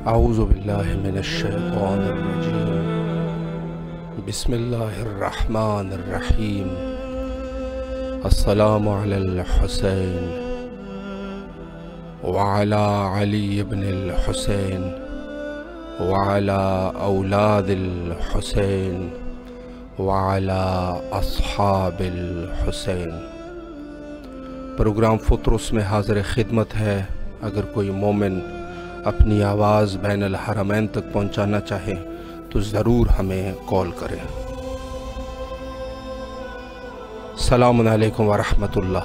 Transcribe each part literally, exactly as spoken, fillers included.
اعوذ باللہ من الشیطان الرجیم بسم اللہ الرحمن الرحیم السلام علی الحسین وعلی علی بن الحسین وعلی اولاد الحسین وعلی اصحاب الحسین۔ پروگرام فطرس میں حاضر خدمت ہے۔ اگر کوئی مومن اپنی آواز بین الحرمین تک پہنچانا چاہے تو ضرور ہمیں کال کریں۔ السلام علیکم ورحمۃ اللہ۔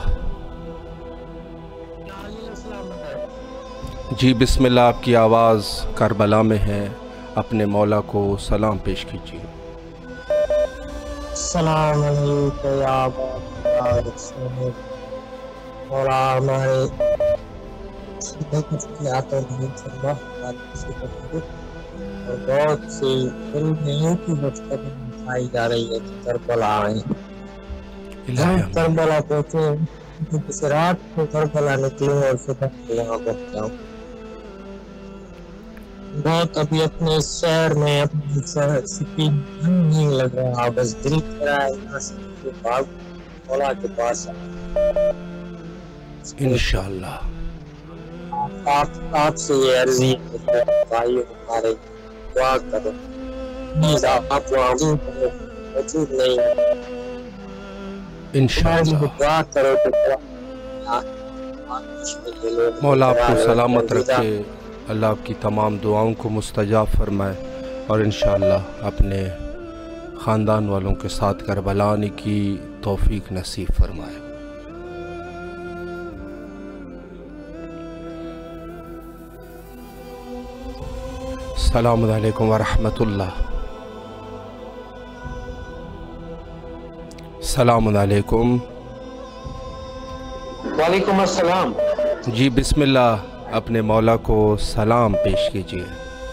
جی بسم اللہ، آپ کی آواز کربلا میں ہے، اپنے مولا کو سلام پیش کیجیے۔ السلام علیکم یا اور ہمارے اور بہت سی علم کی گفتگو دکھائی جا رہی ہے کہ کربلا آئے کربلا پہنچے، کس رات کو کربلا نکلے اور صبح یہاں پہنچا ہوں۔ بہت ابھی اپنے شہر میں اپنی سکین نہیں لگ رہا، بس دل کر رہا ہے یہاں سے بھاگ مولا کے پاس انشاءاللہ۔ آپ آپ سے یہ عرضی ہے کہ بھائی ہمارے دعا کرو، پلیز آپ وہاں موجود نہیں انشاءاللہ دعا کرو کہ مولا آپ کو سلامت رکھے، اللہ آپ کی تمام دعاؤں کو مستجاب فرمائے اور انشاءاللہ اپنے خاندان والوں کے ساتھ کربلا آنے کی توفیق نصیب فرمائے۔ السلام علیکم ورحمۃ اللہ۔ السلام علیکم۔ وعلیکم السلام۔ جی بسم اللہ، اپنے مولا کو سلام پیش کیجیے۔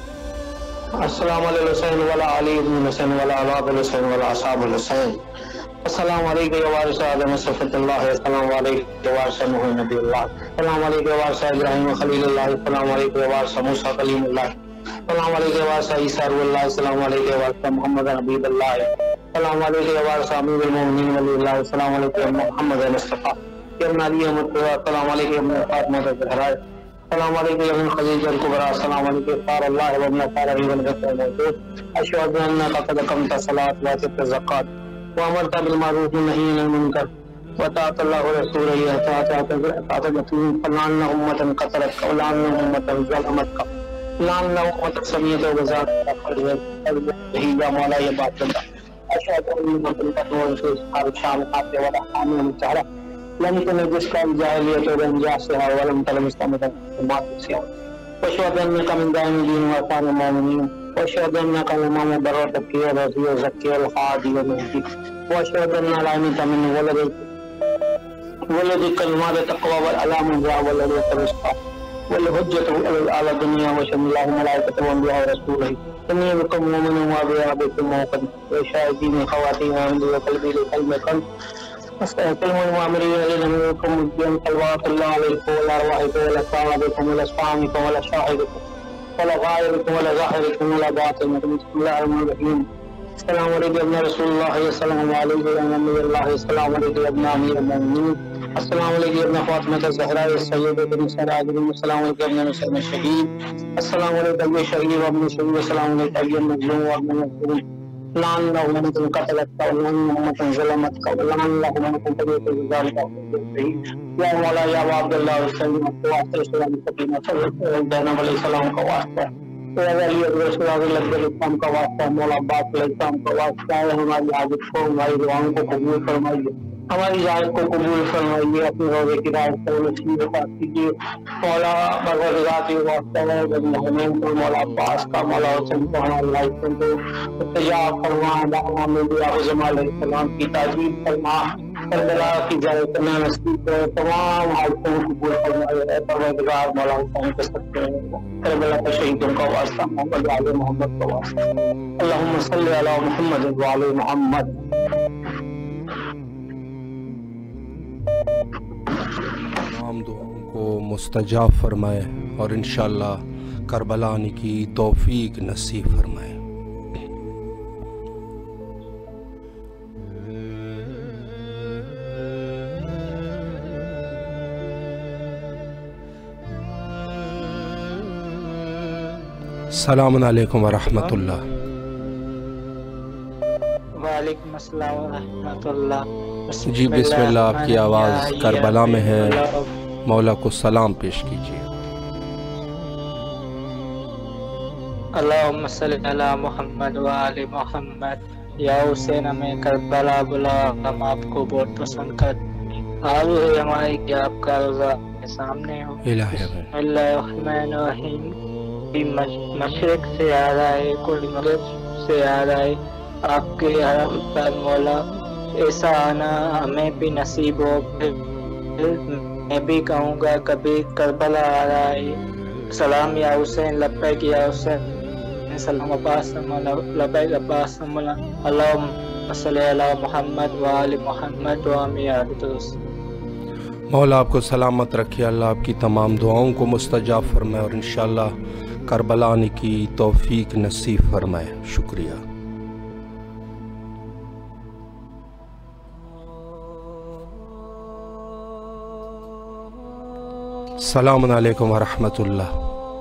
السلام علیہ الحسین وعلی علی بن الحسین وعلی اولاد الحسین وعلی اصحاب الحسین۔ السلام علیکم یا وارث آدم صفت اللہ، السلام علیکم یا وارث نوح نبی اللہ، السلام علیکم یا وارث ابراہیم خلیل اللہ، السلام علیکم یا وارث موسیٰ کلیم اللہ، السلام علیکم یا وارث عیسیٰ روح اللہ، السلام علیکم یا وارث محمد حبیب اللہ، السلام علیکم یا وارث امیر المؤمنین ولی اللہ، السلام علیکم یا محمد مصطفیٰ یا ابن علی احمد، السلام علیکم یا ابن فاطمہ الزہرا، السلام علیکم یا ابن خدیجہ الکبریٰ، السلام علیکم فار اللہ و ابن فار علی و نبت الموجود، اشہد انک قد اقمت الصلاۃ و آتیت الزکاۃ وامرت بالمعروف ونہی عن المنکر وطاعت اللہ ورسولہ اطاعت یتیم فلان امۃ قتلت فلان امۃ ظلمت لان امۃ سمیت و بذات یا مولا یا بات اللہ، اشہد ان محمد رسول اللہ شام قاطع ولا حامل متحرہ لم تنجس کا جاہلیت و انجاسها ولم تلمس مات السیاح، واشهد انك من دائم دین وطان المؤمنین، واشهد انك الامام بر تبکی رضی و زکی الحادی و مهدی، واشهد ان علامت من ولد ولدك المال تقوى والعلام جاء ولدك الرزق والحجة على الدنيا وشهد الله ملائكته وانبياء ورسوله اني بكم مؤمن وبربكم موقن وشاهدين خواتيم عندي وقلبي لقلب قلب استغفر المؤمنين الذين منكم مجدين صلوات الله عليكم وعلى ارواحكم وعلى صحابكم وعلى اصحابكم وعلى شاهدكم وعلى غائبكم وعلى ظاهركم وعلى باطنكم بسم الله الرحمن الرحيم۔ السلام علیکم ابن رسول اللہ، السلام علیکم نبی اللہ، السلام علیکم ابن امیر المؤمنین، السلام علیکم ابن فاطمہ الزہرا سیدۃ النساء العالمین، السلام علیکم ابن حسین الشہید، السلام علیکم ابن شہید وابن شہید، السلام علیکم ابن مظلوم وابن مظلوم، لعن اللہ امۃ قتلت ولعن امۃ ظلمت ولعن اللہ امۃ تبعت ذلک یا مولا یا عبد اللہ وسلم واسطہ السلام تقیم صلی اللہ علیہ وسلم کا واسطہ علی رسول اللہ السلام کا واسطہ، مولا عباس علیہ السلام کا واسطہ ہے، ہماری حاجت کو ہماری دعاؤں کو قبول فرمائیے، ہماری ذات کو قبول فرمائیے، اپنے روزے کی رات کو نصیب عطا کیجیے، مولا بغضاتی واسطہ ہے حنین کو، مولا عباس کا، مولا حسین کو، ہماری حاجتوں کو استجاب فرما، ہمیں حضرت علیہ السلام کی تعظیم فرما، کربلا کی جائے کرنا نصیب کرے، تمام حاجتوں کو قبول فرمائے، اے پروردگار مولا ہم کر سکتے ہیں کربلا کے شہیدوں کا واسطہ، محمد آل محمد کا واسطہ، اللہم صلی علی محمد وعلی محمد۔ تمام دعاؤں کو مستجاب فرمائے اور انشاءاللہ کربلا آنے کی توفیق نصیب فرمائے۔ السلام علیکم ورحمۃ اللہ۔ وعلیکم السلام ورحمۃ اللہ۔ جی بسم اللہ، آپ کی آواز کربلا میں ہے، مولا کو سلام پیش کیجیے۔ اللہم صلی علی محمد و آل محمد۔ یا حسین ہمیں کربلا بلا، ہم آپ کو بہت پسند کرتے ہیں، آرزو ہے ہماری کہ آپ کا روزہ سامنے ہو۔ بسم اللہ الرحمن الرحیم۔ مشرق سے آ رہا ہے، کوئی مغرب سے آ رہا ہے، آپ کے حرم پر مولا ایسا آنا ہمیں بھی نصیب ہو۔ میں بھی کہوں گا کبھی کربلا آ رہا ہے، سلام یا حسین، لبیک یا حسین، سلام عباس مولا، لبیک عباس مولا۔ اللہم صلی علی محمد و آل محمد و آل درست۔ مولا آپ کو سلامت رکھے، اللہ آپ کی تمام دعاؤں کو مستجاب فرمائے اور انشاءاللہ کربلا آنے کی توفیق نصیب فرمائے۔ شکریہ۔ السلام علیکم ورحمۃ اللہ۔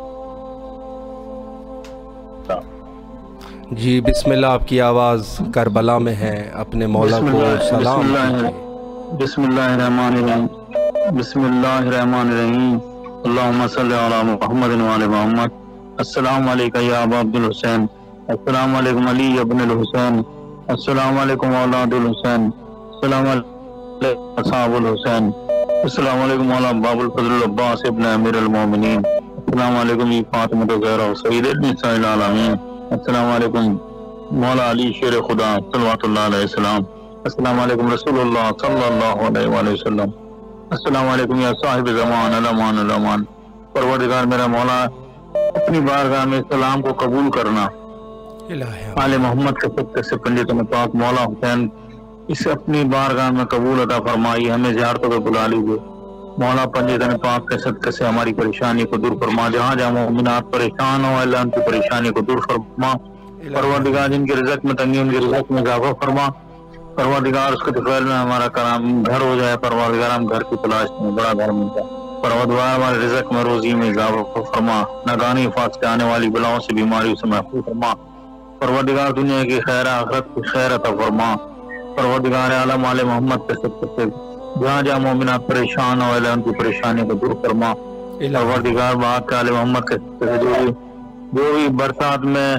جی بسم اللہ، آپ کی آواز کربلا میں ہے، اپنے مولا کو سلام کیجیے۔ بسم اللہ الرحمن الرحیم۔ بسم اللہ الرحمن الرحیم۔ اللہم صلی علی محمد و آل محمد۔ السلام علیکم یا ابا عبد الحسین، السلام علیکم علی ابن الحسین، السلام علیکم اولاد الحسین، السلام علیکم اصحاب الحسین، السلام علیکم مولا باب الفضل العباس ابن امیر المومنین، السلام علیکم فاطمہ الزہرا سید النساء العالمین، السلام علیکم مولا علی شیر خدا صلوات اللہ علیہ السلام، السلام علیکم رسول اللہ صلی اللہ علیہ وآلہ وسلم، السلام علیکم یا صاحب زمان الامان الامان۔ پروردگار میرا مولا، اپنی بارگاہ میں سلام کو قبول کرنا، آل محمد کے صدقے سے پنجت پاک مولا حسین اسے اپنی بارگاہ میں قبول عطا فرمائی، ہمیں زیارتوں پہ بلا لیجیے مولا۔ پنجت پاک کے صدقے سے ہماری پریشانی کو دور فرما، جہاں جہاں مومنات پریشان ہو اللہ ان کی پریشانی کو دور فرما۔ پروردگار جن کے رزق میں تنگی ان کے رزق میں اضافہ فرما۔ پروردگار اس کے طفیل میں ہمارا کرام گھر ہو جائے، پروردگار ہم گھر کی تلاش میں بڑا گھر ملتا ہے، پروردگار ہمارے رزق میں روزی میں اضافہ فرما، ناگہانی وفات سے آنے والی بلاؤں سے بیماریوں سے محفوظ فرما۔ پروردگار دنیا کی خیر آخرت کی خیر عطا فرما۔ پروردگار عالم آل محمد کے صدقے سے جہاں جہاں مومنات پریشان ہو اللہ ان کی پریشانی کو دور فرما۔ پروردگار بات کے آل محمد کے صدقے سے جو بھی جو بھی برسات میں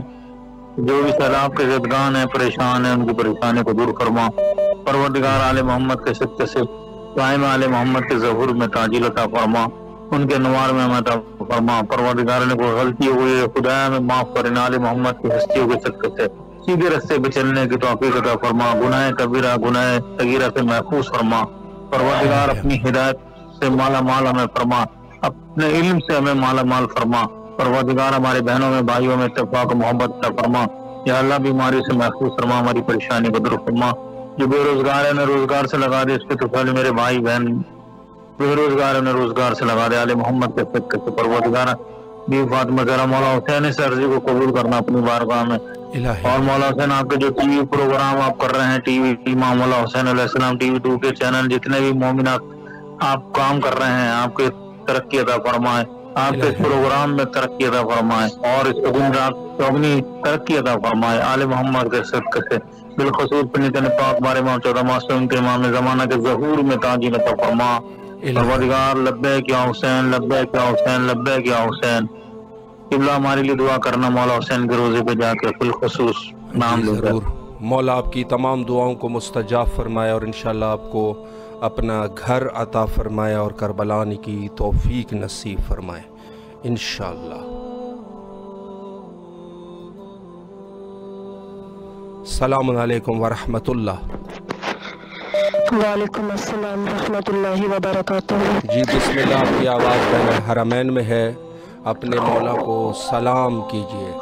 جو بھی سیلاب کے زدگان ہیں پریشان ہیں ان کی پریشانی کو دور فرما۔ پروردگار آل محمد کے صدقے سے قائم آل محمد کے ظہور میں تاجیل عطا فرما، ان کے نوار میں عطا فرما۔ پروردگار نے کوئی غلطی ہوئی ہے خدایا میں معاف کرنا، آل محمد کی ہستیوں کے صدقے سے سیدھے رستے پہ چلنے کی توفیق عطا فرما، گناہ کبیرہ گناہ صغیرہ سے محفوظ فرما۔ پروردگار اپنی ہدایت سے مالا مال ہمیں فرما، اپنے علم سے ہمیں مالا مال فرما۔ پروردگار ہمارے بہنوں میں بھائیوں میں اتفاق و محبت عطا فرما، یا اللہ بیماری سے محفوظ فرما، ہماری پریشانی کو دور فرما۔ جو بے روزگار ہے انہیں روزگار سے لگا دے، اس کے تو پہلے میرے بھائی بہن بے روزگار ہے انہیں روزگار سے لگا دے، آل محمد کے صدقے سے پروردگار بی فاطمہ زہرا مولا حسین سے عرضی کو قبول کرنا اپنی بارگاہ میں۔ اور مولا حسین آپ کے جو ٹی وی پروگرام آپ کر رہے ہیں، ٹی وی امام مولا حسین علیہ السلام ٹی وی ٹو کے چینل، جتنے بھی مومنات آپ کام کر رہے ہیں، آپ کے ترقی عطا فرمائے، آپ کے پروگرام میں ترقی عطا فرمائے، اور اس کو دن رات چوگنی ترقی عطا فرمائے آل محمد کے صدقے سے۔ بالخصوص پنجتن پاک بارے میں چودہ معصوم کے امام زمانہ کے ظہور میں تاجیل عطا فرما۔ پروردگار لبیک یا حسین، لبیک یا حسین، لبیک یا حسین۔ قبلہ ہمارے لیے دعا کرنا مولا حسین کے روزے پہ جا کے بالخصوص نام لے کر۔ مولا آپ کی تمام دعاؤں کو مستجاب فرمائے اور انشاءاللہ آپ کو اپنا گھر عطا فرمائے اور کربلا آنے کی توفیق نصیب فرمائے انشاءاللہ۔ السلام علیکم ورحمۃ اللہ۔ وعلیکم السلام ورحمۃ اللہ وبرکاتہ۔ جی بسم اللہ، آپ کی آواز بین الحرمین میں ہے، اپنے مولا کو سلام کیجیے۔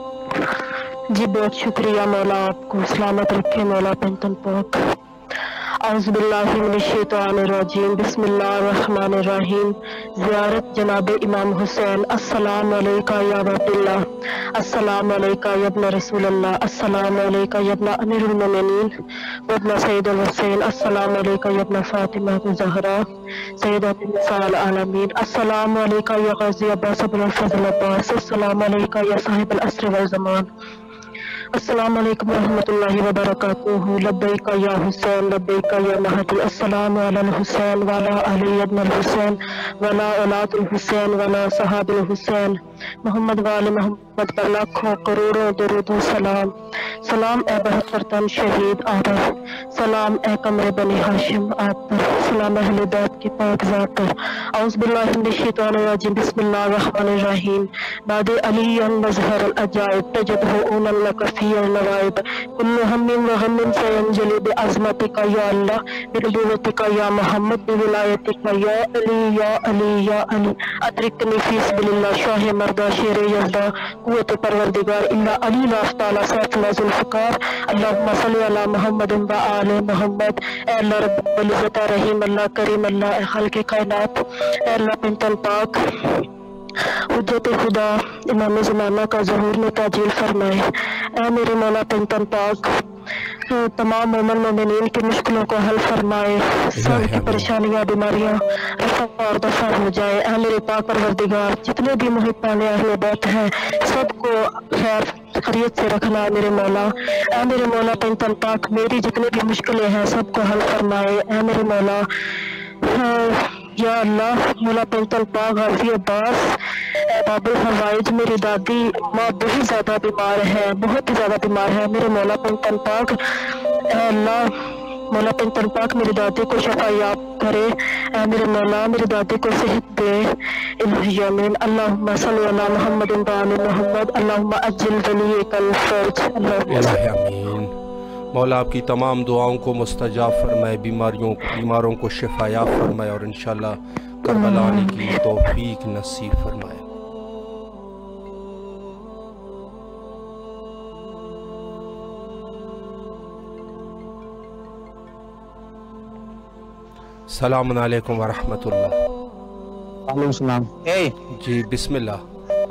جی بہت شکریہ، مولا آپ کو سلامت رکھے، مولا پنجتن پاک اعوذ باللہ من الشیطان الرجیم بسم اللہ الرحمن الرحیم. زیارت جناب امام حسین. السلام علیکہ یا عبداللہ، السلام علیکہ یا ابن رسول اللہ، السلام علیکہ یا ابن امیر المومنین و ابن سید الحسین، السلام علیکہ یا ابن فاطمہ الزہرا سیدۃ النساء العالمین، السلام علیکہ یا غازی عباس بن الفضل عباس، السلام علیکہ یا صاحب العصر والزمان، السلام علیکم ورحمۃ اللہ وبرکاتہ. لبیک یا حسین، لبیک یا مہدی. السلام علی الحسین وعلی علی ابن الحسین وعلی اولاد الحسین وعلی صحاب الحسین. محمد وعلی محمد پر لاکھوں کروڑوں درود و سلام. سلام اے بہتر تن شہید آپ پر، سلام اے قمر بنی ہاشم آپ پر، سلام اہل بیت کی پاک ذات پر. اعوذ باللہ من الشیطان الرجیم بسم اللہ الرحمن الرحیم. بعد علی مظہر العجائب تجدہ اونا لک فی النوائب، کل ہم و غم سینجلی بعظمتک یا اللہ، بنبوتک یا محمد، بولایتک یا علی یا علی یا علی. ادرکنی فی سبیل اللہ، شاہ مردہ شیر یزدہ، قوت پروردگار اللہ علی لاف تعالی سیف اللہ ذوالفقار. اللہم صلی علی محمد و آل محمد. اے اللہ رب العزت رحیم اللہ کریم اللہ، اے خالق کائنات، اے اللہ پنتن پاک حجت خدا امام زمانہ کا ظہور میں تاجیل فرمائے. اے میرے مولا پنتن پاک تمام مومن مومنین کی مشکلوں کو حل فرمائے، سب کی پریشانیاں بیماریاں رفع اور دفع ہو جائے. اے میرے پاک پروردگار جتنے بھی محبان اہل بیت ہیں سب کو خیر خیریت سے رکھنا ہے میرے مولا. اے میرے مولا پنتن پاک میری جتنے بھی مشکلیں ہیں سب کو حل فرمائے. اے میرے مولا یا اللہ مولا پنتن پاک غازی عباس باب الحوائج میری دادی ماں بہت زیادہ بیمار ہے، بہت ہی زیادہ بیمار ہے میرے مولا پنتن پاک. اے اللہ مولا پنتن پاک میری دادی کو شفا یاب کرے. اے میرے مولا میری دادی کو صحت دے الہی آمین. اللہم صلی علی محمد و آل محمد. اللہم اجل ولیک الفرج. الہی آمین. مولا آپ کی تمام دعاؤں کو مستجاب فرمائے، بیماریوں بیماروں کو شفا یاب فرمائے اور انشاءاللہ کربلا آنے کی توفیق نصیب فرمائے. السلام علیکم ورحمۃ اللہ. وعلیکم السلام. جی بسم اللہ.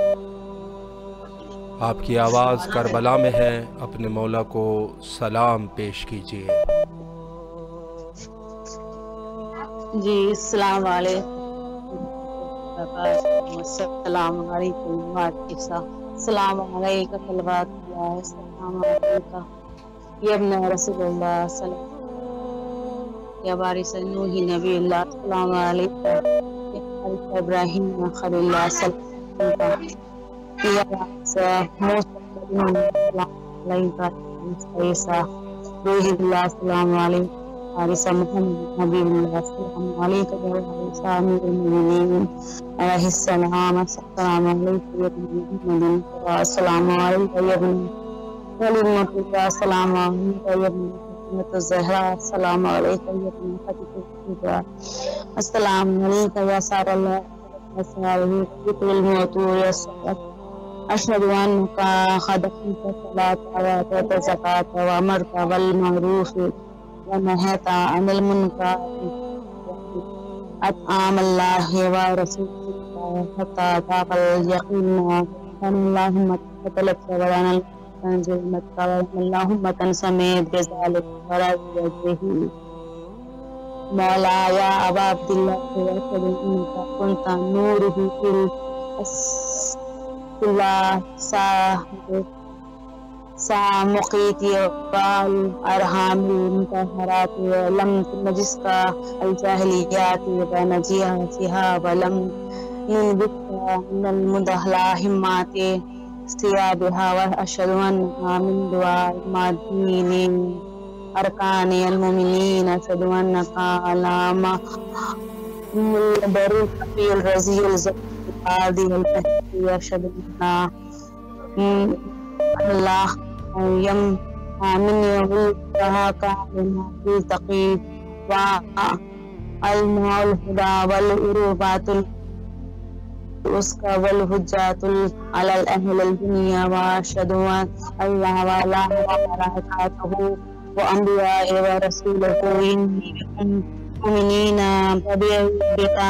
آپ کی آواز کربلا میں ہے، اپنے مولا کو سلام پیش کیجیے. جی السلام علیکم، السلام علیکم وعلیکم السلام علیکم صلوات اللہ، السلام علیکم یا ابن رسول اللہ صلی اللہ علیہ وسلم، یا وارث نوح نبی اللہ، السلام علیکم یا وارث ابراہیم خلیل اللہ صلی اللہ علیہ وسلم، یا موسیٰ عیسیٰ روح اللہ، السلام علیکم وارث محمد نبی اللہ، السلام علیکم وارث امیر المؤمنین علیہ السلام، السلام علیکم یا ابن محمد، السلام علیکم یا ابن کلمۃ اللہ، السلام علیکم یا ابن فاطمۃ الزہرا، السلام علیکم یا ابن خدیجہ، السلام علیکم یا سار اللہ صالح الموت والصلاۃ، اشهد انك قد قمت الصلاة واتيت الزكاة وامرت بالمعروف ونهيت عن المنكر اطعام الله ورسوله حتى ذاق اليقين. اللهم تقبل ولنا تنزل مكة، اللهم تنسميت بذلك ورد وجهه. مولا يا ابا عبد الله واشهد انك كنت نوره في اللہ صاحب سامقیت والارحام المطہرات ولم تنجس کا الجاہلیات ونجیہتها ولم ينبت من المدہلاہمات ثيابها واشهد انها من دعاء المدينين ارکان المؤمنین، اشهد انك علامہ البروق في الرزي الزكي هذه الفتح، أشهد أن الله يم من يغلقها كامل التقي والماء الهدى والأروبات الوسكى والهجات على الأهل الدنيا، وأشهد أن الله ولا ملائكته وأنبيائه ورسوله إني بكم مؤمنين وبك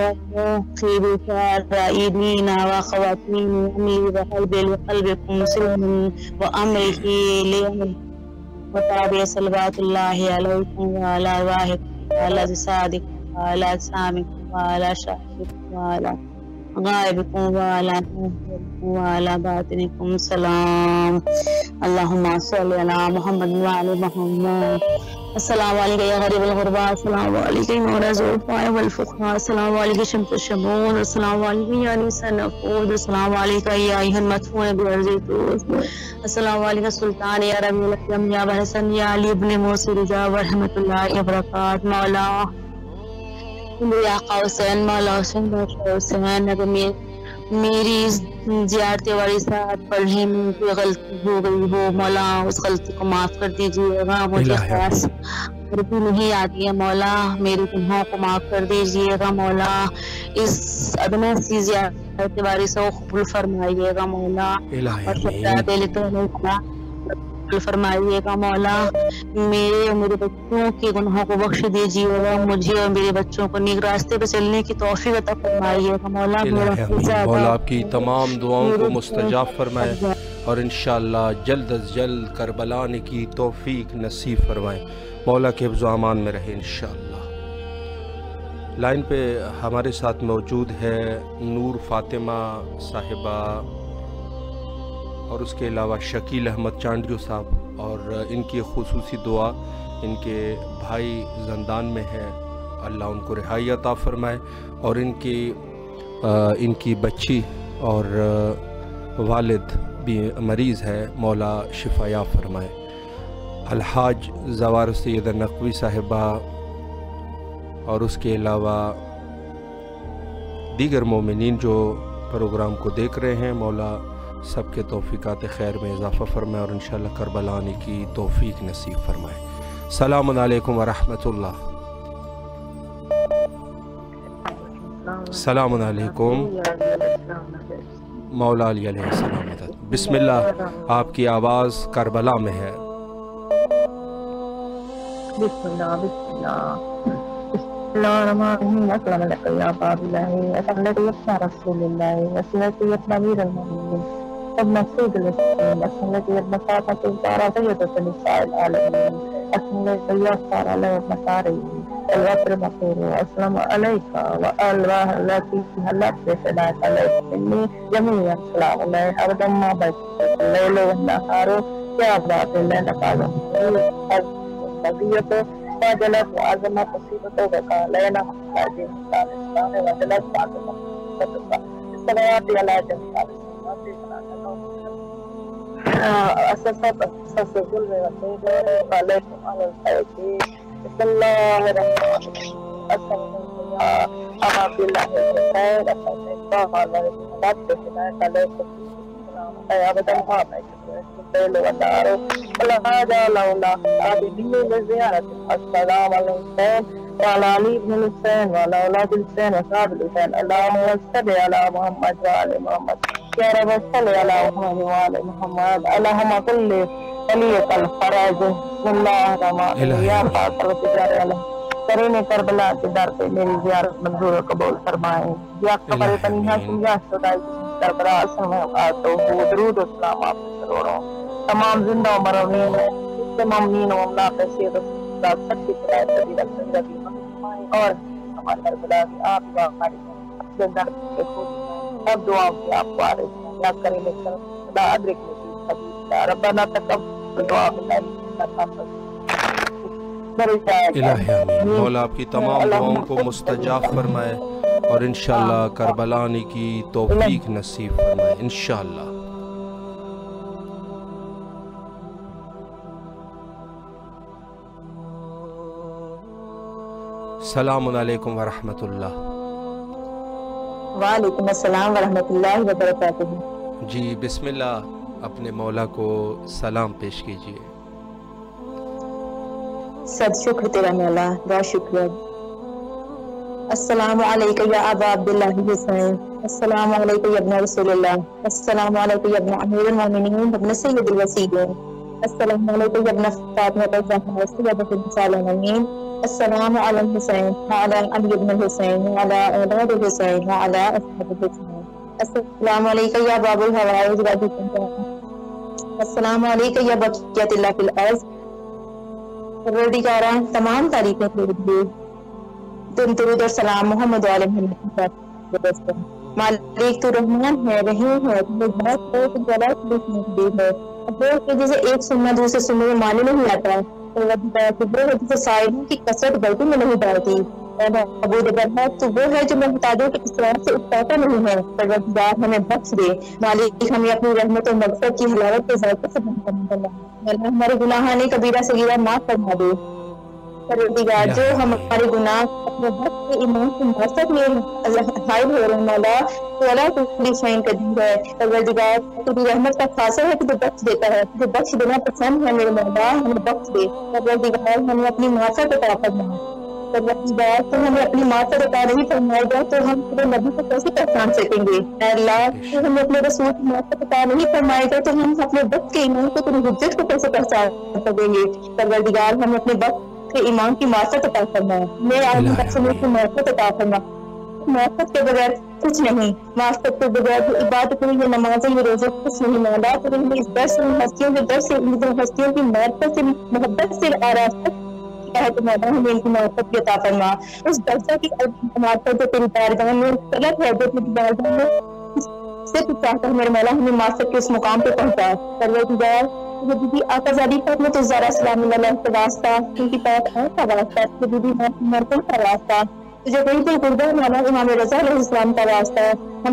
موقبك رائدين وخواتين أمري وقلبي وقلبكم سلم وأمره ليوم وتابع صلوات الله عليكم وعلى أرواحكم وعلى جسادكم وعلى أجسامكم وعلى شاهدكم وعلى غائبكم وعلى ظاهركم وعلى باطنكم سلام اللهم صل على محمد وعلى محمد السلام علیکم یا غریب الغرباء السلام علیکم یا رضو الفائع والفقراء السلام علیکم شمس الشمون السلام علیکم یا نساء النفوذ السلام علیکم یا ایھا المدفون بارض الطوس السلام علیکم سلطان یا ربیع الاکرم یا حسن یا علی ابن موسی رضا ورحمۃ اللہ وبرکاتہ مولا یا آقا حسین مولا حسین بادشاہ حسین اگر میری زیارت والی ساتھ پڑھنے میں کوئی غلطی ہو گئی ہو مولا اس غلطی کو معاف کر دیجیے گا مجھے خاص عربی نہیں آتی ہے مولا میری گناہوں کو معاف کر دیجیے گا مولا اس ادنا سی زیارت والی سے قبول فرمائیے گا مولا اور خدا دل تو نہیں فرمائیے گا مولا میرے اور میرے بچوں کے گناہوں کو بخش دیجیے گا مجھے اور میرے بچوں کو نیک راستے پہ چلنے کی توفیق عطا فرمائیے گا مولا مولا آپ کی تمام دعاؤں کو مستجاب فرمائے اور انشاءاللہ جلد از جلد کربلا آنے کی توفیق نصیب فرمائے مولا کے حفظ و امان میں رہے انشاءاللہ۔ لائن پہ ہمارے ساتھ موجود ہے نور فاطمہ صاحبہ اور اس کے علاوہ شکیل احمد چانڈیو صاحب اور ان کی خصوصی دعا ان کے بھائی زندان میں ہے اللہ ان کو رہائی عطا فرمائے اور ان کی ان کی بچی اور والد بھی مریض ہے مولا شفایا فرمائے۔ الحاج زوار سید نقوی صاحبہ اور اس کے علاوہ دیگر مومنین جو پروگرام کو دیکھ رہے ہیں مولا سب کے توفیقات خیر میں اضافہ فرمائے اور انشاءاللہ کربلا آنے کی توفیق نصیب فرمائے۔ السلام علیکم ورحمۃ اللہ۔ السلام علیکم مولا علی علیہ السلام۔ بسم اللہ آپ کی آواز کربلا میں ہے۔ بسم اللہ بسم اللہ بسم اللہ الرحمن الرحیم السلام علیکم یا باب اللہ السلام علیکم یا رسول اللہ وسیلتی نبی المؤمنین ابن سید الاسلام السلام علیکم ابن فاطمہ الزہرا سیدۃ النساء العالمین السلام علیکم یا سارا علیہ مسارین الوطر مقور السلام علیکم والواہ التي حلت بفداء علیکم انی جميعا السلام علیہ ابدا ما بیت اللیل والنہار کیا بات ہے نقالوں طبیعت وجلت وعظمت مصیبت وبقاء لنا حاجی الاسلام وجلت وعظمت الصلوات علی جميع اسست اسس ظلم والسيد عليكم على الخير بسم الله الرحمن الرحيم السلام علیکم بالله الخير السلام علیکم ورحمۃ علیکم يا ابدا ما الليل والنهار ولا هذا لولا عابدين لزيارة السلام عليكم وعلى علي بن الحسين وعلى أولاد الحسين وصحاب الحسين اللهم صل على محمد وعلى محمد يا رب صل على محمد وعلى محمد اللهم كل وليك الفرج بسم الله الرحمن الرحيم يا فاطر الجلال کریم کربلا کے در پہ میری زیارت منظور و قبول فرمائیں یا قبر تنہا سنجا شدائی کربلا سمعاتو درود و سلام آپ سے کروڑوں تمام زندہ و مرمین تمام مین و املاق سید و سلام سچی خدای تبی رکھن ربی مہمائیں اور ہمارے کربلا کی آپ کا خارج زندہ کے خود اب دعا کی آپ کو عارض ہیں یا کریم خدا ادرک نصیب حبیب ربنا تقبل دعا بالله الہی آمین۔ مولا آپ کی تمام دعاؤں کو مستجاب فرمائے اور انشاءاللہ کربلا آنے کی توفیق نصیب فرمائے انشاءاللہ۔ السلام علیکم ورحمۃ اللہ۔ وعلیکم السلام ورحمۃ اللہ وبرکاتہ۔ جی بسم اللہ اپنے مولا کو سلام پیش کیجیے۔ سب شکر تیرا مولا، بہت شکریہ۔ السلام علیکم یا ابا عبداللہ حسین، السلام علیکم یا ابن رسول اللہ، السلام علیکم یا ابن امیر المومنین ابن سید الوسیدین، السلام علیکم یا ابن فاطمہ الزہرا سیدۃ النساء العالمین السلام علی الحسین وعلی علی بن الحسین وعلی اولاد الحسین وعلی اصحاب الحسین السلام علیکم یا باب الحوائج رضی اللہ السلام علیکم یا بقیت اللہ فی الارض پروردگارہ تمام تعریفیں تیرے لیے، تم درود اور سلام محمد و علیہ محمد مالک تو رحمان ہے رحیم ہے تمہیں بہت بہت غلط لکھنے کی ہے وہ کہ جسے ایک سننا دوسرے سننے میں معنی نہیں آتا وہ جسے صاحبوں کی کثرت غلطی میں نہیں ڈالتی اور ابو ہے تو وہ ہے جو محتاجوں کے اسرار سے اکتاتا نہیں ہے پروردگار ہمیں بخش دے مالک ہمیں اپنی رحمت و مغفرت کی حلاوت کے ذائقے سے اللہ ہمارے گناہان کبیرہ صغیرہ معاف فرما دے پروردگار جو ہمارے گناہ اپنے وقت کے ایمان کی مرثت میں حائل ہو رہے ہیں مولا تو اللہ تجھے شائن قدیر ہے پروردگار تجھے رحمت کا خاصہ ہے تجھے بخش دیتا ہے تجھے بخش دینا پسند ہے میرے مولا ہمیں بخش دے پروردگار ہمیں اپنی معافت عطا فرما پروردگار تو ہمیں اپنی معافت عطا نہیں فرمائے گا تو ہم تیرے نبی کو کیسے پہچان سکیں گے اے اللہ تو ہمیں اپنے رسول کی معافت عطا نہیں فرمائے گا تو ہم اپنے وقت کے ایمان کو تیری حجت کو کیسے پہچان سکیں گے پروردگار ہمیں اپنے وقت کہ ایمان کی معرفت عطا فرما میرے عالم تقسیم کی معرفت عطا فرما معرفت کے بغیر کچھ نہیں معرفت کے بغیر عبادت یہ نمازیں یہ روزے کچھ نہیں مولا تو ہمیں اس در سے ہستیوں کے در سے ہستیوں کی معرفت سے محبت سے آراستہ ہے تو مولا ہمیں ان کی معرفت کی عطا فرما اس درجہ کی معرفت جو تیری بارگاہ میں طلب ہے جو تیری بارگاہ میں سے تو چاہتا ہے میرے مولا ہمیں معرفت کے اس مقام پہ پہنچا پروردگار بی بی آقا زادی فاطمہ الزہرا سلام اللہ کا واسطہ ان کی پاک آنکھ کا واسطہ بی بی مریم کا واسطہ جو بیت القربہ مولا امام رضا علیہ السلام کا واسطہ ہم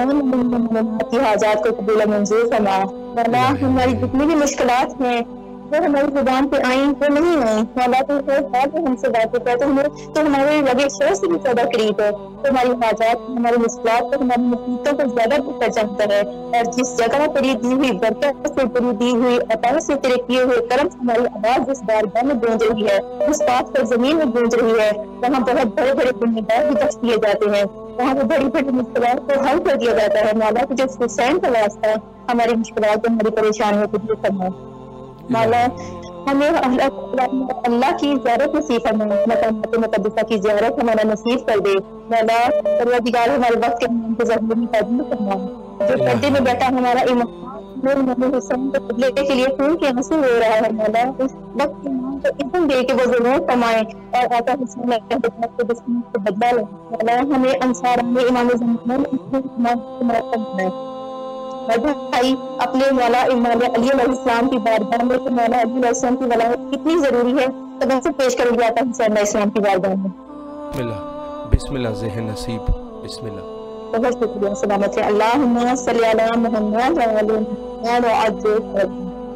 تمام کی حاجات کو قبول منظور فرما مولا ہماری جتنی بھی مشکلات ہیں وہ ہماری زبان پہ آئیں وہ نہیں آئیں مولا تو ہم سے واقف ہے تو ہمیں تو ہمارے لگے شور سے بھی زیادہ قریب ہے تو ہماری حاجات ہماری مشکلات کو ہماری مصیبتوں کو زیادہ بہتر جانتا ہے اور جس جگہ تیری دی ہوئی برکت سے تیری دی ہوئی عطا سے تیرے کیے ہوئے کرم سے ہماری آواز جس بارگاہ میں گونج رہی ہے اس پاک پر زمین میں گونج رہی ہے وہاں بہت بڑے بڑے گنہگار بھی بخش دیے جاتے ہیں وہاں پہ بڑی بڑی مشکلات کو حل کر دیا جاتا ہے مولا کہ جو حسین کا واسطہ ہے ہماری مشکلات ہماری پریشانیوں کو دور کرنا مولا ہمیں اللہ کی زیارت نصیب فرما مقامات مقدسہ کی زیارت ہمارا نصیب کر دے مولا پروردگار ہمارے وقت کے انتظار میں قدم فرما جو پردے میں بیٹھا ہمارا امام حسین کو قبلے کے لیے خون کے آنسو ہو رہا ہے مولا اس وقت کے امام کو اذن دے کے وہ ضرور فرمائے اور آقا حسین کو دشمن کو بدلا لے مولا ہمیں انصار میں امام زمان بھائی اپنے مولا امام علی علیہ السلام کی بارگاہ میں کہ مولا علی علیہ السلام کی ولایت کتنی ضروری ہے تو میں سے پیش کروں گی آقا حسین علیہ السلام کی بارگاہ میں بسم اللہ بسم اللہ ذہن نصیب بسم اللہ بہت شکریہ سلامت ہے اللہم صلی علی محمد وعلی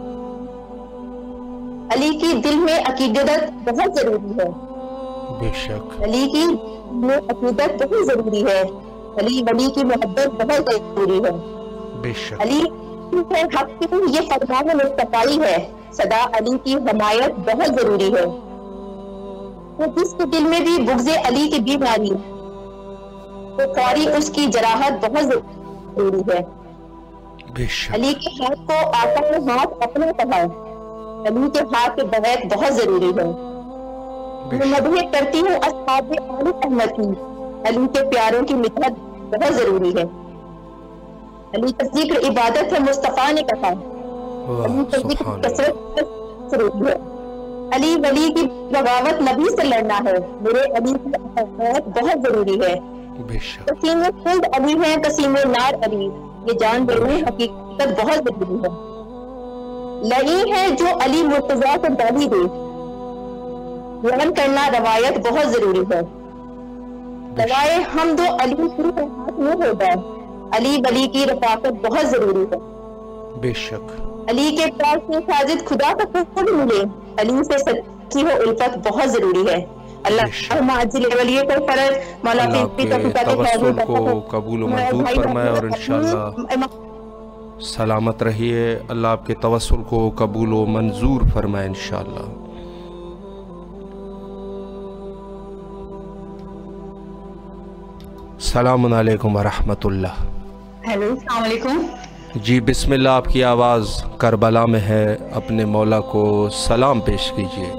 علی کی دل میں عقیدت بہت ضروری ہے بے شک علی کی عقیدت بہت ضروری ہے علی ولی کی محبت بہت ضروری ہے بے شک علی حق کی یہ فرمان مصطفی ہے صدا علی کی حمایت بہت ضروری ہے تو جس کے دل میں بھی بغض علی کی بیماری تو فوری اس کی جراحت بہت ضروری ہے بے شک علی کے ہاتھ کو آقا کے ہاتھ اپنا کہا علی کے ہاتھ کے بیعت بہت ضروری ہے میں مدح کرتی ہوں اصحاب آل احمد کی علی کے پیاروں کی مدحت بہت ضروری ہے علی کا ذکر عبادت ہے مصطفیٰ نے کہا علی کا ذکر کثرت ضروری ہے علی ولی کی بغاوت نبی سے لڑنا ہے میرے علی کی اطاعت بہت ضروری ہے قسیم خلد علی ہے قسیم نار علی یہ جان بے حقیقت بہت ضروری ہے لئی ہے جو علی مرتضیٰ کو گالی دے بیان کرنا روایت بہت ضروری ہے روائے ہم دو علی کی ہاتھ میں ہوگا علی ولی کی رفاقت بہت ضروری ہے بے شک علی کے پاس سے ساجد خدا کا قرب ملے علی سے سچی ہو الفت بہت ضروری ہے اللہ عجل ولی کو فرض مولا کے توسل کو قبول و منظور فرمائے اور انشاءاللہ سلامت رہیے اللہ آپ کے توسل کو قبول و منظور فرمائے انشاءاللہ السلام علیکم ورحمۃ اللہ ہیلو السلام علیکم جی بسم اللہ، آپ کی آواز کربلا میں ہے، اپنے مولا کو سلام پیش کیجیے۔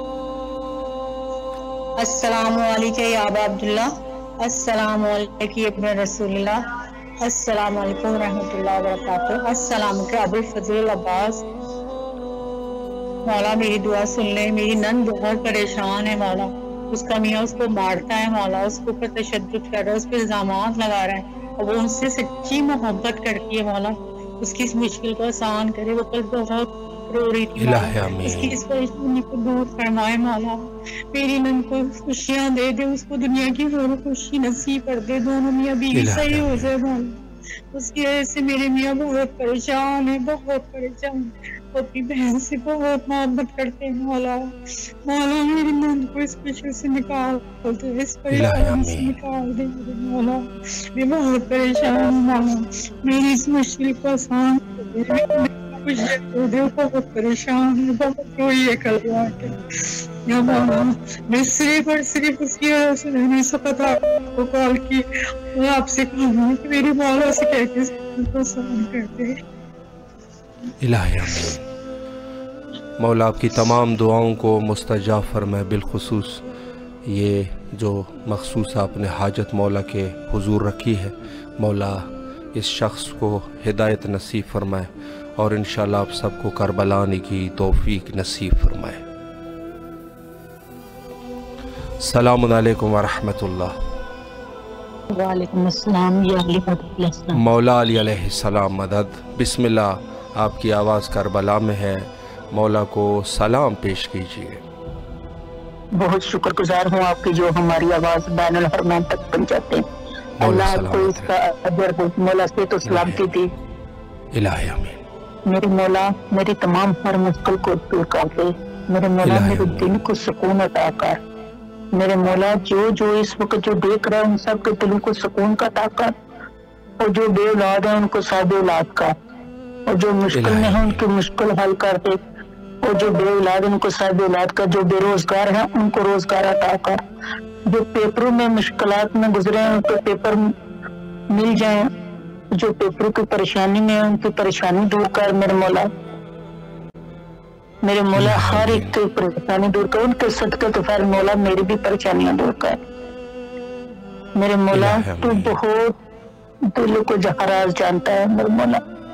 السلام علیکم یا ابا عبداللہ، السلام علیکم ابن رسول اللہ، السلام علیکم ورحمۃ اللہ وبرکاتہ، السلام علیکم ابو الفضل عباس۔ مولا میری دعا سن لے، میری نند بہت پریشان ہے مولا، اس کا میاں اس کو مارتا ہے مولا، اس کے اوپر تشدد کر رہا ہے، اس پہ الزامات لگا رہا ہے، اور وہ اس سے سچی محبت کرتی ہے مولا، اس کی اس مشکل کو آسان کرے، وہ کل بہت رو رہی تھی مولا، اس کی اس پریشانی کو دور فرمائے مولا، میری نند کو خوشیاں دے دے، اس کو دنیا کی ہر خوشی نصیب کر دے، دونوں میاں بیوی صحیح ہو جائے مولا، اس کی وجہ سے میرے میاں بہت پریشان ہے، بہت پریشان، وہ اپنی بہن سے بہت محبت کرتے ہیں مولا، مولا میری نند کو اس مشکل سے نکال دے، اس پریشانی سے نکال دے مولا، میں بہت پریشان ہوں مولا، میری اس مشکل کو آسان کر دے، بہت پریشان ہوں، بہت روئی ہے کل آ کے یا مولا، میں صرف اور صرف اس کی وجہ سے نہیں سکتا آپ کو کال کی، میں آپ سے کہوں کہ میری مولا سے کہہ کے اس کو آسان کر دے۔ الہی آمین۔ مولا آپ کی تمام دعاؤں کو مستجاب فرمائے، بالخصوص یہ جو مخصوص آپ نے حاجت مولا کے حضور رکھی ہے، مولا اس شخص کو ہدایت نصیب فرمائے، اور انشاءاللہ آپ سب کو کربلا آنے کی توفیق نصیب فرمائے۔ السلام علیکم ورحمۃ اللہ۔ وعلیکم السلام یا علی السلام۔ مولا علی علیہ السلام مدد۔ بسم اللہ، آپ کی آواز کربلا میں ہے، مولا کو سلام پیش کیجیے۔ بہت شکر گزار ہوں آپ کی جو ہماری آواز بین الحرمین تک پہنچاتے ہیں، اللہ آپ کو اس کا اجر دے، مولا سے تو سلامتی دی۔ الہی آمین۔ میرے مولا میری تمام ہر مشکل کو دور کر دے، میرے مولا میرے دل کو سکون عطا کر، میرے مولا جو جو اس وقت جو دیکھ رہے ہیں ان سب کے دلوں کو سکون کا عطا کر، اور جو بے اولاد ہیں ان کو صاحب اولاد کا، اور جو مشکل میں ہیں ان کی مشکل حل کر دے، اور جو بے اولاد ان کو صاحب اولاد کا، جو بے روزگار ہیں ان کو روزگار عطا کر، جو پیپروں میں مشکلات میں گزرے ہیں ان کو پیپر مل جائیں، جو پیپروں کی پریشانی میں ہیں ان کی پریشانی دور کر میرے مولا، میرے مولا ہر ایک کی پریشانی دور کر، ان کے صدقے تو خیر مولا میری بھی پریشانیاں دور کر، میرے مولا تو بہت دلوں کو جہراز جانتا ہے، میرے مولا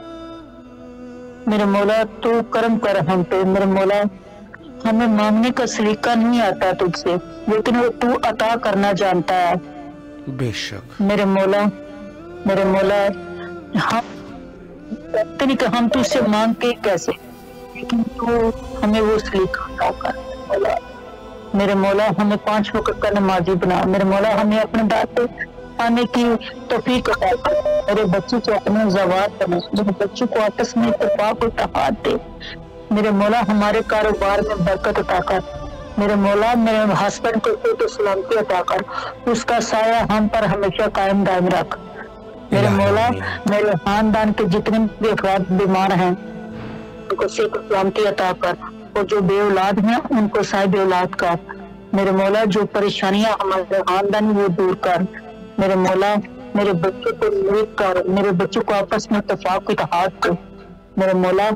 میرے مولا تو کرم کر ہم پہ، میرے مولا ہمیں مانگنے کا سلیقہ نہیں آتا تجھ سے، لیکن وہ تو عطا کرنا جانتا ہے بے شک میرے مولا، میرے مولا ہم کہتے نہیں کہ ہم تجھ سے مانگ کے کیسے، لیکن تو ہمیں وہ سلیقہ عطا کر مولا، میرے مولا ہمیں پانچ وقت کا نمازی بنا، میرے مولا ہمیں اپنے بات پہ آنے کی توفیق عطا کر، میرے بچوں کو اپنے زوات بنا، میرے بچوں کو آپس میں اتفاق و اتحاد دے، میرے مولا ہمارے کاروبار میں برکت عطا کر، میرے مولا میرے ہسبینڈ کو تو سلامتی عطا کر، اس کا سایہ ہم پر ہمیشہ قائم دائم رکھ، میرے مولا میرے خاندان کے جتنے بھی افراد بیمار ہیں ان کو صحت و سلامتی عطا کر، اور جو بے اولاد ہیں ان کو صاحب اولاد کر، میرے مولا جو پریشانیاں ہمارے خاندان وہ دور کر، میرے مولا میرے بچوں کو نیک کر، میرے بچوں کو آپس میں اتفاق اتحاد کر، میرے مولا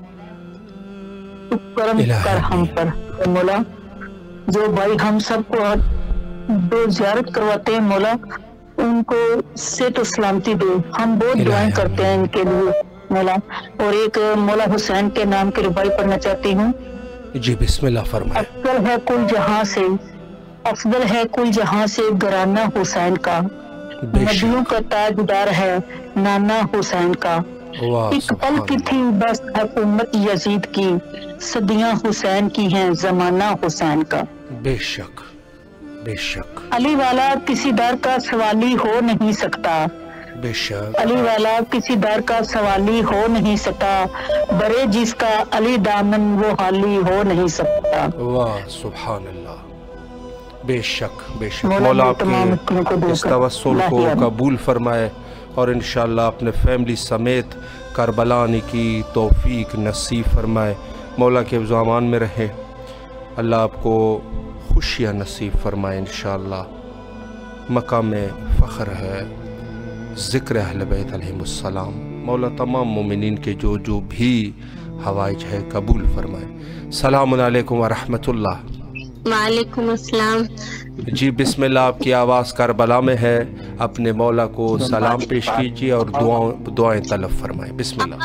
تو کرم کر ہم پر، میرے مولا جو بھائی ہم سب کو جو زیارت کرواتے ہیں مولا ان کو صحت و سلامتی دے، ہم بہت دعائیں کرتے ہیں ان کے لیے مولا، اور ایک مولا حسین کے نام کی ربائی پڑھنا چاہتی ہوں۔ جی بسم اللہ فرمائے۔ افضل ہے کل جہاں سے، افضل ہے کل جہاں سے گھرانہ حسین کا، نبیوں کا تاجدار ہے نانا حسین کا، ایک پل کی تھی بس حکومت یزید کی، صدیاں حسین کی ہیں زمانہ حسین کا، بے شک بے شک علی والا کسی در کا سوالی ہو نہیں سکتا، بے شک علی والا کسی در کا سوالی ہو نہیں سکتا، برے جس کا علی دامن وہ حالی ہو نہیں سکتا۔ واہ سبحان اللہ، بے شک بے شک مولا آپ کے اس توسل کو قبول فرمائے، اور انشاءاللہ اپنے فیملی سمیت کربلا آنے کی توفیق نصیب فرمائے، مولا کے زمان میں رہے، اللہ آپ کو خوشیاں نصیب فرمائے انشاءاللہ۔ مقام فخر ہے ذکر اہل بیت علیہ السلام۔ मौला तमाम मोमिनीन के जो जो भी हवाइज है कबूल फरमाए। सलाम अलैकुम व रहमतुल्लाह। वालेकुम अस्सलाम। जी बिस्मिल्लाह, आपकी आवाज़ करबला में है, अपने मौला को सलाम पेश कीजिए और दुआओं दुआएं तलब फरमाएं। बिस्मिल्लाह।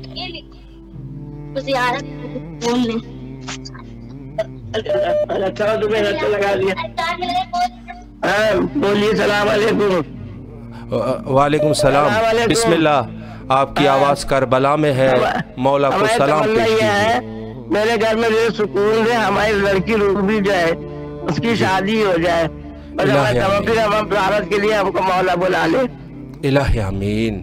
बोलिए सलाम अलैकुम। वालेकुम सलाम। बिस्मिल्लाह, आपकी आवाज़ करबला में है, मौला को सलाम पेश कीजिए। मेरे घर में जो सुकून है, हमारी लड़की रूबी जाए, उसकी शादी हो जाए, और फिर हम भारत के लिए हमको मौला बुला ले। इलाही आमीन।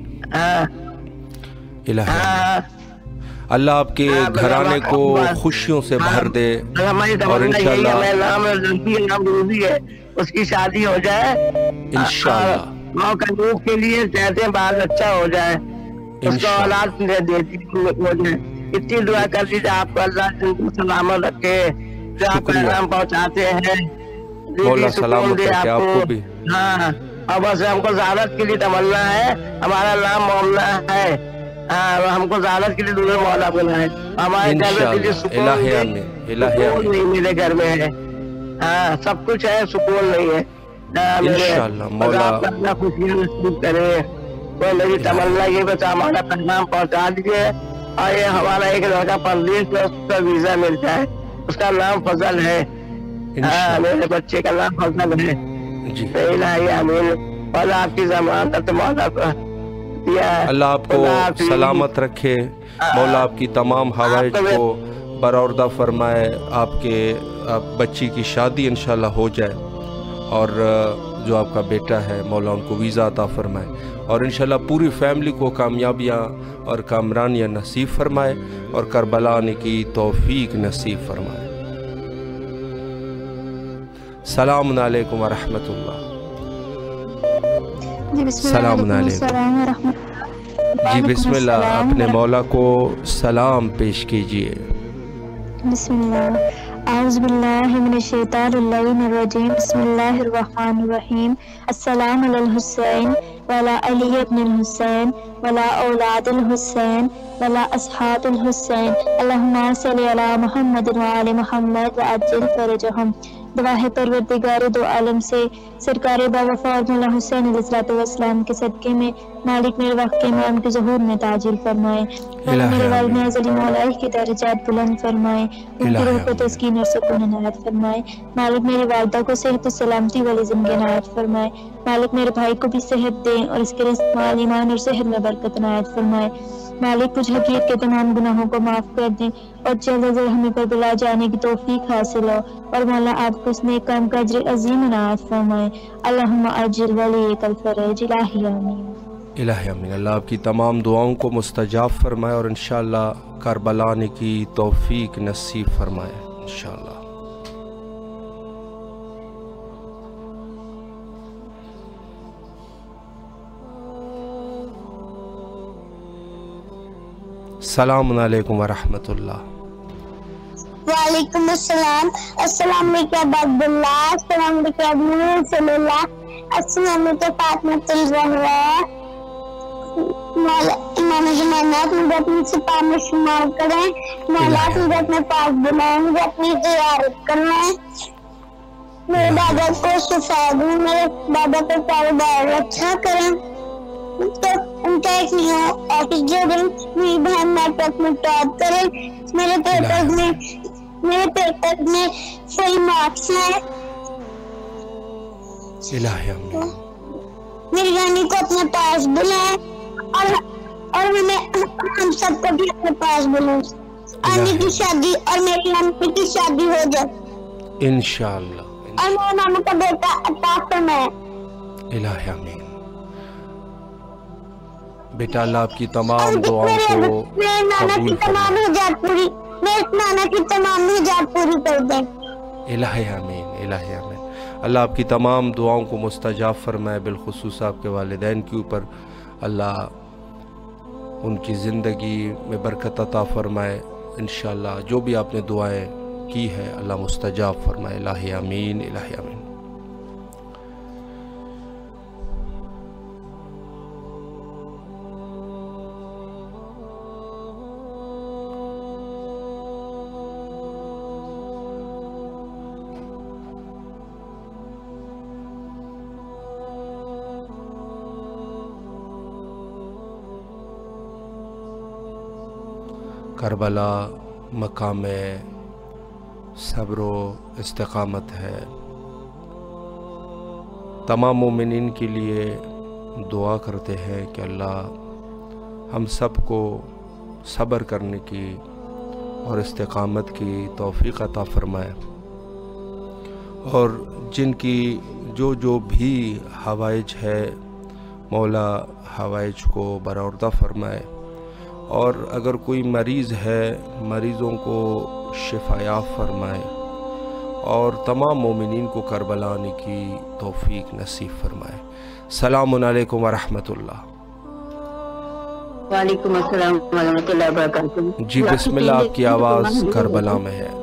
इलाही अल्लाह आपके घराने को खुशियों से भर दे और इंशाअल्लाह नाम लड़की नाम रूबी है, उसकी शादी हो जाए इंशाअल्लाह। माँ का रूप के लिए चाहते हैं बाल अच्छा हो जाए, उसको औलाद दे देती है। इतनी दुआ कर दीजिए, आपको अल्लाह सलामत रखे, जो आप पैगाम पहुँचाते हैं, मौला सलामत रखे आपको भी। हाँ, और बस हमको ज़ियारत के लिए तमन्ना है, हमारा नाम मोमना है। हाँ, हमको ज़ियारत के लिए दूल्हे मौला बुलाए। हमारे घर में सुकून नहीं, मेरे घर में है। हाँ, सब कुछ है, सुकून नहीं है। इंशाअल्लाह मौला खुशियाँ नसीब करे। तो मेरी तमन्ना ये बस हमारा पैगाम पहुँचा दीजिए, और ये हमारा एक लड़का परदेश में, उसका वीजा मिल जाए, उसका नाम फजल है। हाँ, मेरे बच्चे का नाम फजल है जी। आमीन। और आपकी जमानत मौला को दिया, अल्लाह आपको सलामत रखे, मौला आपकी तमाम हवाइज को बरौरदा फरमाए, आपके आप बच्ची की शादी इंशाल्लाह हो जाए, और जो आपका बेटा है मौला उनको वीज़ा अता फरमाए, और इंशाल्लाह पूरी फैमिली को कामयाबियाँ और कामरानियाँ नसीब फरमाए, और करबला आने की तौफीक नसीब फरमाए। सलाम अलैकुम व रहमतुल्लाह। सलाम अलैकुम। जी बिस्मिल्लाह, अपने मौला को सलाम पेश कीजिए। बिस्मिल्लाह। आउज़ु बिल्लाहि मिनश शैतानिर रजीम। बिस्मिल्लाहिर रहमानिर रहीम। अस्सलामु अलल हुसैन वला अली इब्नुल हुसैन वला औलादुल हुसैन वला अस्हाबुल हुसैन। अल्लाहुम्मा सल्लि अला मुहम्मद व आलि मुहम्मद व अज्जिल फरजहुम। दुआ है परवरदिगार दो आलम से सरकार बावफा और मौला हुसैन अलैहिस्सलाम के सदके में मालिक मेरे वाक़े में उनके ज़हूर में ताजिल फरमाए, मेरे वालिद अज़ली मौलाई की दर्जात बुलंद फरमाए, उनकी रूह को तस्कीन और सुकून इनायत फरमाए। मालिक मेरे वालिदा को सेहत और सलामती वाली ज़िंदगी इनायत फरमाए। मालिक मेरे भाई को भी सेहत दें और इसके रिज़्क़ माल ईमान और सेहत में बरकत इनायत फरमाए। मालिक कुछ हकीर के तमाम गुनाहों को माफ़ कर दें और जल्द अज जल्द हमें पर बुला जाने की तौफीक हासिल हो, और मौला आपको उसने काम का अज्र अज़ीम इनायत फरमाए। अल्लाहुम्मा अज्जिल वलीकल फरज। इलाही आमीन। इलाही आमीन। अल्लाह आपकी तमाम दुआओं को मुस्तजाब फरमाए और इंशाअल्लाह करबला आने की तौफीक नसीब फरमाए इंशाअल्लाह। सलाम अलैकुम व रहमतुल्लाह। वालेकुम अस्सलाम। अस्सलाम वालेकुम अब्दुल्लाह, अस्सलाम वालेकुम नूरुल्लाह, अस्सलाम वालेकुम फातिमातुल ज़हरा। मौला इमाम ज़मानत मुझे अपनी सिपाह में शुमार करें, मौला मुझे अपने पास बुलाएं, मुझे अपनी ज़ियारत करना है। मेरे दादा को शिफा दूं, मेरे दादा को कारोबार अच्छा करें, तो उनका एक नया ऑफिस जोड़ें, मेरी बहन नेटवर्क में टॉप करें, मेरे पेपर में मेरे पेपर में फुल मार्क्स आए। मेरी रानी को अपने पास बुलाए और और हमें हम सबको भी अपने पास बुलाए। आनी की शादी और मेरी नानी की शादी हो जाए इंशाअल्लाह, और मेरे मामा का बेटा अता फरमाए। इलाही आमीन। बेटा अल्लाह आपकी तमाम दुआओं को मेरे नाना की तमाम हजात पूरी मेरे नाना की तमाम हजात पूरी कर दें। इलाही आमीन, इलाही आमीन। अल्लाह आपकी तमाम दुआओं को मुस्तजाब फरमाए, बिलखुसूस आपके वालिदैन के ऊपर अल्लाह उनकी ज़िंदगी में बरकत अता फरमाए इंशाअल्लाह। जो भी आपने दुआएं की है अल्लाह मुस्तजाब फरमाए। इलाही आमीन, इलाही आमीन। کربلا مقام صبر و استقامت ہے۔ تمام مومنین کے لیے دعا کرتے ہیں کہ اللہ ہم سب کو صبر کرنے کی اور استقامت کی توفیق عطا فرمائے، اور جن کی جو جو بھی حوائج ہے مولا حوائج کو برآوردہ فرمائے، اور اگر کوئی مریض ہے مریضوں کو شفا یاب فرمائے، اور تمام مومنین کو کربلا آنے کی توفیق نصیب فرمائے۔ السلام علیکم ورحمۃ اللہ۔ وعلیکم السلام ورحمۃ اللہ وبرکاتہ۔ جی بسم اللہ، آپ کی آواز کربلا میں ہے۔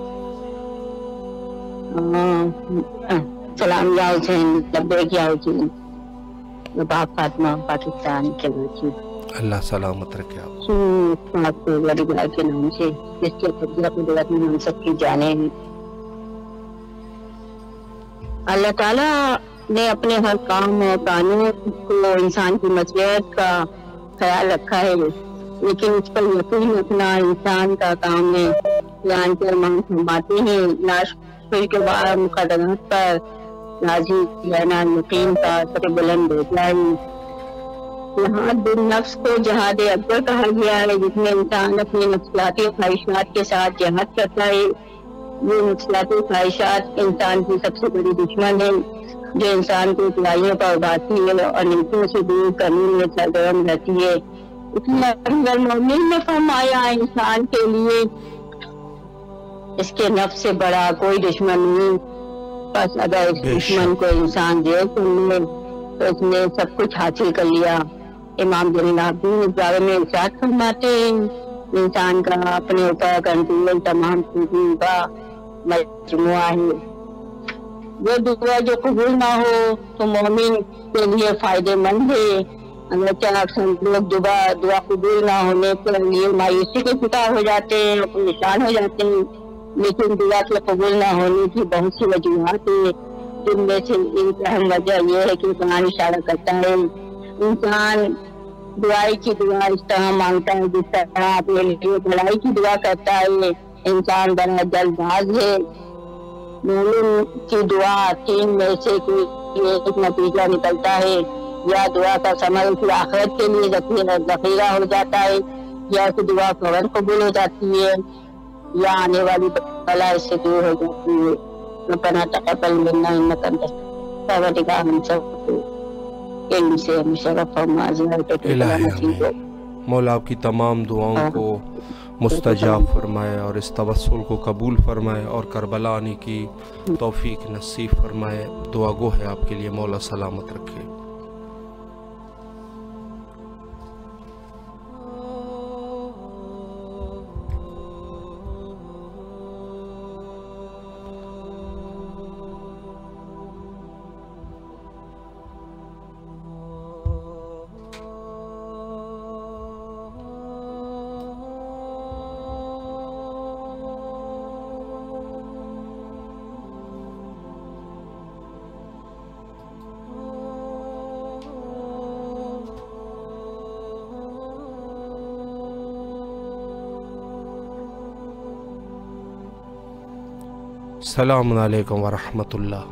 سلام یا حسین، لبیک یا حسین، باپ فاطمہ پاکستان کے بچی، اللہ سلامت رکھے آپ۔ آپ کو بڑی بڑا کے نام سے جس کے قدرت میں ہم سب کی جانیں ہیں۔ اللہ تعالیٰ نے اپنے ہر کام اور قانون کو انسان کی مصلحت کا خیال رکھا ہے، لیکن اس پر یقین رکھنا انسان کا کام ہے۔ جان کے ارمان فرماتے ہیں، لاش کے بعد مقدمات پر راضی رہنا یقین کا سب بلند ہوتا ہے۔ یہاں دل نفس کو جہاد اکبر کہا گیا ہے، جس میں انسان اپنی نفسیاتی خواہشات کے ساتھ جہاد کرتا ہے۔ یہ نفسیاتی خواہشات انسان کی سب سے بڑی دشمن ہے، جو انسان کو برائیوں پر اگاتی ہے اور نیکیوں سے دور کرنے میں سرگرم رہتی ہے۔ اس لیے مومن نے فرمایا انسان کے لیے اس کے نفس سے بڑا کوئی دشمن نہیں، بس اگر اس دشمن کو انسان دے تو تو اس نے سب کچھ حاصل کر لیا۔ امام جلیل الدین اس بارے میں ارشاد فرماتے ہیں، انسان کا اپنے اوپر کنٹرول تمام چیزوں کا مجموعہ ہے۔ وہ دعا جو قبول نہ ہو تو مومن کے لیے فائدہ مند ہے۔ اگرچہ اکثر لوگ دعا دعا قبول نہ ہونے کے لیے مایوسی کے شکار ہو جاتے ہیں اور پریشان ہو جاتے ہیں، لیکن دعا کے قبول نہ ہونے کی بہت سی وجوہات ہیں، جن میں سے ایک اہم وجہ یہ ہے کہ قرآن اشارہ کرتا ہے انسان دعائی کی دعا اس طرح مانگتا ہے جس طرح اپنے لیے بھلائی کی دعا کرتا ہے۔ انسان بڑا جلد باز ہے۔ مومن کی دعا تین میں سے کوئی ایک نتیجہ نکلتا ہے، یا دعا کا ثمر اس آخرت کے لیے ذخیرہ ہو جاتا ہے، یا اس دعا فوراً قبول ہو جاتی ہے، یا آنے والی بلا اس سے دور ہو جاتی ہے۔ ربنا تقبل منا انک انت السمیع العلیم، ہم سب کو علم سے مشرف فرما، الہی مولا آپ کی تمام دعاؤں کو مستجاب فرمائے اور اس توسل کو قبول فرمائے اور کربلا آنے کی توفیق نصیب فرمائے۔ دعا گو ہے آپ کے لیے، مولا سلامت رکھے۔ السلام علیکم ورحمۃ اللہ۔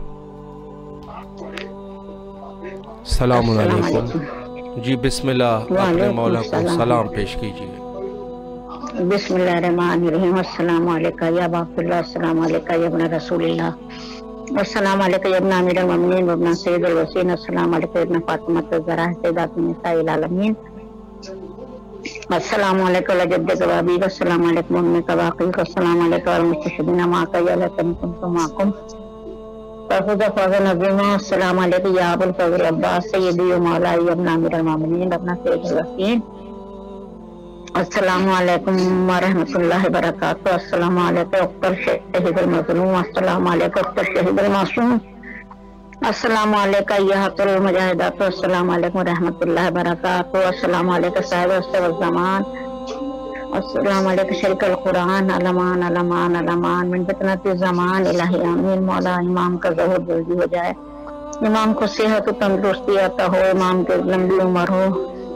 السلام علیکم۔ جی بسم اللہ، اپنے مولا کو سلام پیش کیجیے۔ بسم اللہ الرحمن الرحیم۔ السلام علیکم یا باپ اللہ، السلام علیکم یا ابن رسول اللہ، السلام علیکم یا ابن امیر المؤمنین و ابن سید الوسین، السلام علیکم ابن فاطمہ الزہرا سیدات نساء العالمین، السلام علیکم جد کبابی، السلام علیکم ام کباقی، السلام علیکم المستشہدین معک یا لیتنی کنت معکم فوز فوز عظیما، السلام علیکم یا ابو الفضل عباس سیدی و مولائی ابن امیر المؤمنین ابن سید الوسین، السلام علیکم ورحمۃ اللہ وبرکاتہ، السلام علیکم اختر شہید المظلوم، السلام علیکم اختر شہید المعصوم، السلام علیکم یا حق المجاہدات، السلام علیکم ورحمۃ اللہ وبرکاتہ، السلام علیکم صاحب السر والزمان، السلام علیکم شریک القرآن، علمان علمان علمان من فتنۃ الزمان، الہی آمین۔ مولا امام کا ظہور جلدی ہو جائے، امام کو صحت و تندرستی عطا ہو، امام کے لمبی عمر ہو،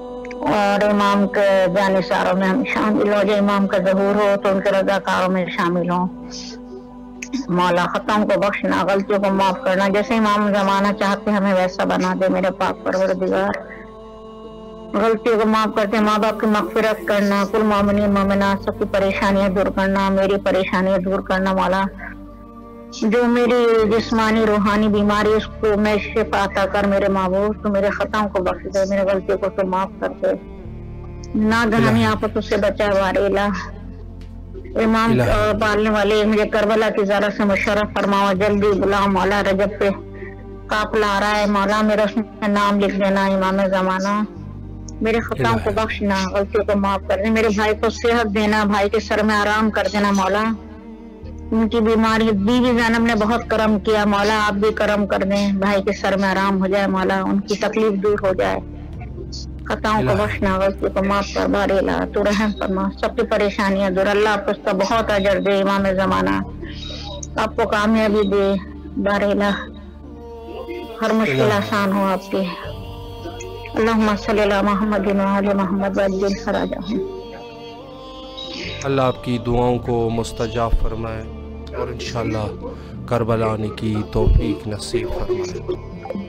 اور امام کے جانثاروں میں ہم شامل ہو. جو امام کا ظہور ہو تو ان کے رضاکاروں میں شامل ہوں. مولا خطاؤں کو بخشنا، غلطیوں کو معاف کرنا، جیسے امام زمانہ چاہتے ہمیں ویسا بنا دے میرے پاک پروردگار. غلطیوں کو معاف کرتے ماں باپ کی مغفرت کرنا، کل مومنین مومنات سب کی پریشانیاں دور کرنا، میری پریشانیاں دور کرنا. مولا جو میری جسمانی روحانی بیماری اس کو میں شفا عطا کر میرے معبود. تو میرے خطاؤں کو بخش دے، میرے غلطیوں کو تو معاف کر دے، ناگہانی آفتوں سے بچا بار الہ. امام پالنے والے مجھے کربلا کی زیارت سے مشرف فرماؤ، جلدی بلاؤ مولا. رجب پہ قافلہ آ رہا ہے مولا، میرا اس میں نام لکھ دینا امام زمانہ. میرے خطاؤں کو بخشنا، غلطیوں کو معاف کر دے. میرے بھائی کو صحت دینا، بھائی کے سر میں آرام کر دینا مولا. ان کی بیماری، بیوی زینب نے بہت کرم کیا مولا، آپ بھی کرم کر دیں، بھائی کے سر میں آرام ہو جائے مولا، ان کی تکلیف دور ہو جائے. خطاؤں کو بخشنا، غلطی کو معاف کر بار الہ. تو رحم فرما، سب کی پریشانیاں دور. اللہ آپ کو اس کا بہت اجر دے امام زمانہ، آپ کو کامیابی دے بار الہ، ہر مشکل آسان ہو آپ کی. اللہم صلی اللہ محمد وعلی محمد وعجل فرجہم. اللہ آپ کی دعاؤں کو مستجاب فرمائے اور انشاءاللہ کربلا آنے کی توفیق نصیب فرمائے.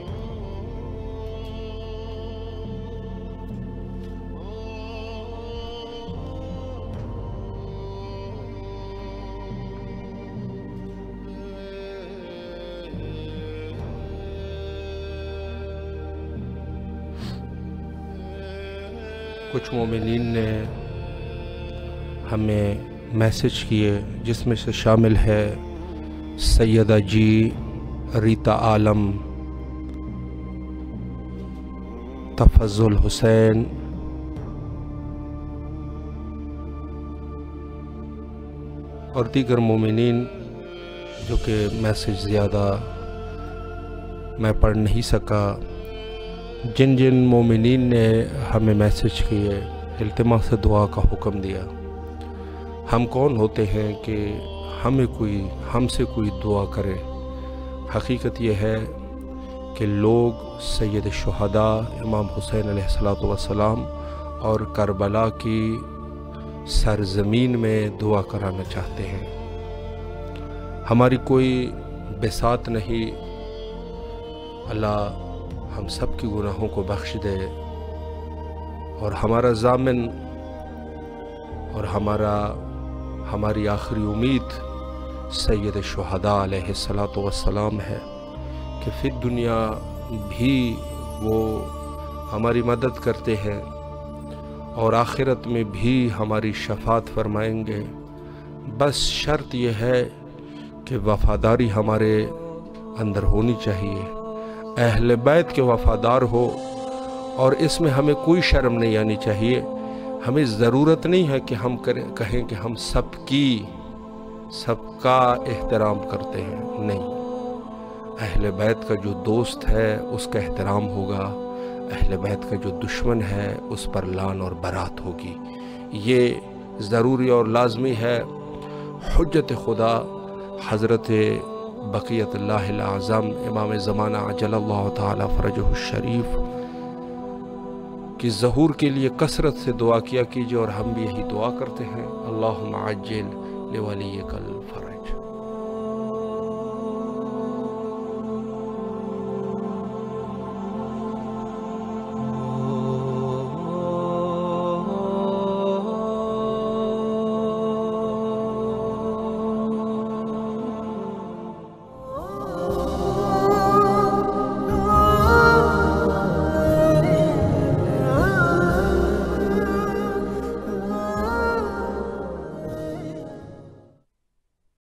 کچھ مومنین نے ہمیں میسج کیے جس میں سے شامل ہے سیدہ جی ریتا عالم، تفضل حسین، اور دیگر مومنین جو کہ میسج زیادہ میں پڑھ نہیں سکا. جن جن مومنین نے ہمیں میسج کیے، التماس دعا کا حکم دیا. ہم کون ہوتے ہیں کہ ہمیں کوئی ہم سے کوئی دعا کرے؟ حقیقت یہ ہے کہ لوگ سید الشہداء امام حسین علیہ الصلوۃ والسلام اور کربلا کی سرزمین میں دعا کرانا چاہتے ہیں. ہماری کوئی بساط نہیں. اللہ ہم سب کی گناہوں کو بخش دے، اور ہمارا ضامن اور ہمارا ہماری آخری امید سید الشہداء علیہ الصلوۃ والسلام ہے کہ پھر دنیا بھی وہ ہماری مدد کرتے ہیں اور آخرت میں بھی ہماری شفاعت فرمائیں گے. بس شرط یہ ہے کہ وفاداری ہمارے اندر ہونی چاہیے، اہل بیت کے وفادار ہو، اور اس میں ہمیں کوئی شرم نہیں آنی چاہیے. ہمیں ضرورت نہیں ہے کہ ہم کہیں کہ ہم سب کی سب کا احترام کرتے ہیں. نہیں، اہل بیت کا جو دوست ہے اس کا احترام ہوگا، اہل بیت کا جو دشمن ہے اس پر لعن اور برات ہوگی. یہ ضروری اور لازمی ہے. حجت خدا حضرت بقیت اللہ العظم امام زمانہ عجل اللہ تعالی فرجہ الشریف کی ظہور کے لیے کثرت سے دعا کیا کیجئے، اور ہم بھی یہی دعا کرتے ہیں. اللہم عجل لولیک الفرج.